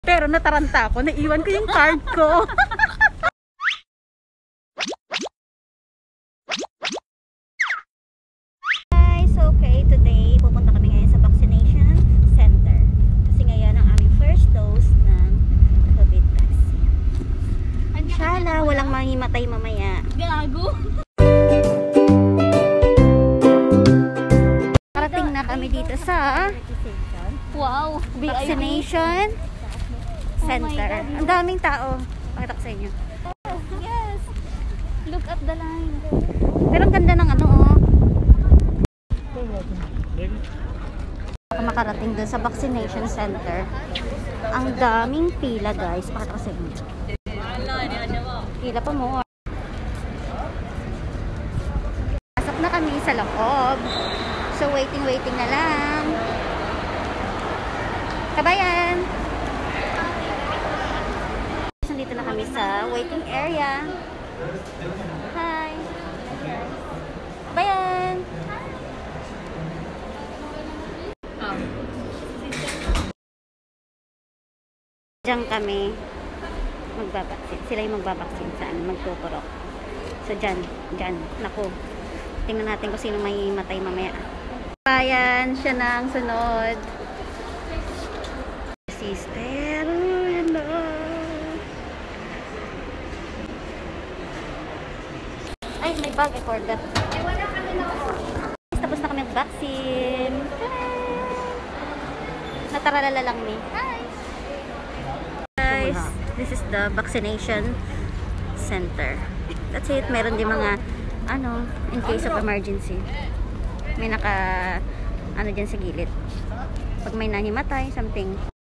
Pero nataranta ako, naiwan ko yung card ko. Guys, okay, today pupunta kami ngayon sa vaccination center. Kasi ngayon ang aming first dose ng COVID vaccine. Sana walang mahimatay mamaya. Gago! Parating na kami dito sa vaccination center. Ang daming tao. Pakita ko sa inyo. Yes! Look at the line. Pero ang ganda ng ano, oh. Makarating dun sa vaccination center. Ang daming pila, guys. Pakita ko sa inyo. Pila pa mo. Pasok na kami sa loob. So, waiting na lang. Kabayan! Nandito na kami sa waiting area. Hi! Kabayan! Diyan kami magbabaksin. Sila yung magbabaksin saan? Magtuturok. So, dyan. Naku. Tingnan natin kung sino may matay mamaya. Kabayan! Siya na ang sunod. Sister, hello. Ay, may bag I forgot. Tapos na kami mag-vaccine. Nataralala lang ni. Hi. Guys, this is the vaccination center. That's it. Meron din mga ano, in case of emergency. May ano dyan sa gilid. Pag may nahimatay, something.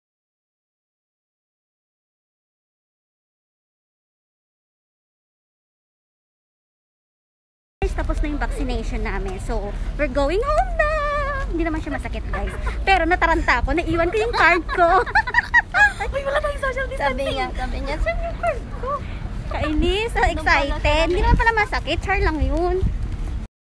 Tapos na yung vaccination namin. So, we're going home na! Hindi naman siya masakit, guys. Pero nataranta ako. Naiwan ko yung card ko. Ay, wala tayong social distancing. Sabi niya, saan yung card ko? Kainis. Excited. Hindi naman pala masakit. Char lang yun.